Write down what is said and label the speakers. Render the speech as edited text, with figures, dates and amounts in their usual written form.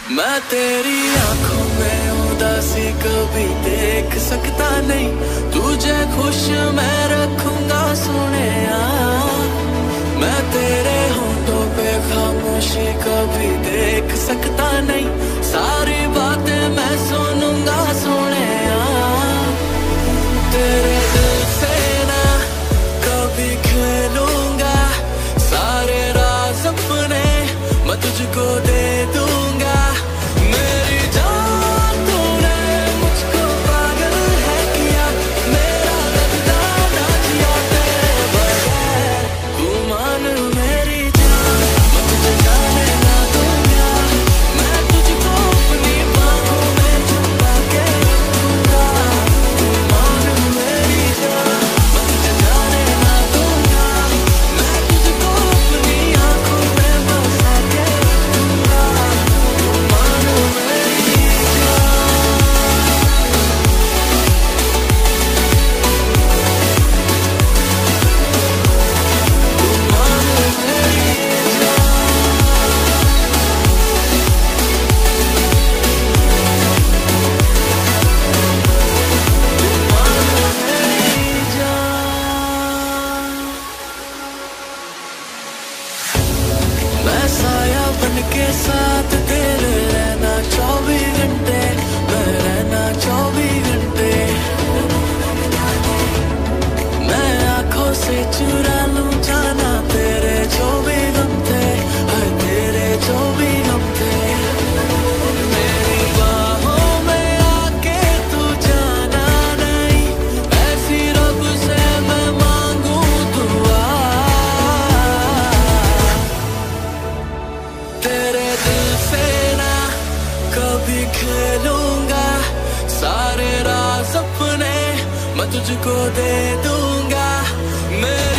Speaker 1: मैं तेरी आंखों में उदासी कभी देख सकता नहीं, तुझे खुश मैं रखूंगा सोनिया। मैं तेरे होठों पे खामोशी कभी देख सकता नहीं, सारी बातें मैं सुनूंगा सोनिया। तेरे दिल से ना कभी खेलूंगा, सारे राज अपने मैं तुझको दे दूंगा। मेरी जान तूने मुझको पागल है किया, मेरा लगता ना जिया तेरे बगैर। तू मान मेरी जान, मैं तुझे जाने ना दूंगा, मैं तुझको अपनी बाहों में छुपा के रखूंगा। तू मान मेरी जान, मैं तुझे जाने ना दूंगा, मैं तुझको अपनी आंखों में बसा के रखूंगा। तू मान मेरी जान, तू मान मेरी जान। मैं साया बन के साथ तेरे रहना 24 घंटे, मैं रहना 24 घंटे। मैं आंखों से चुरा लूं जाना तेरे जो भी गम थे, हाय तेरे जो भी गम थे। मेरी बाहों में आके तू जाना नहीं, ऐसी रब से मैं मांगू दुआ। तेरे दिल से ना कभी खेलूंगा, सारे राज अपने मैं तुझको दे दूंगा। मेरे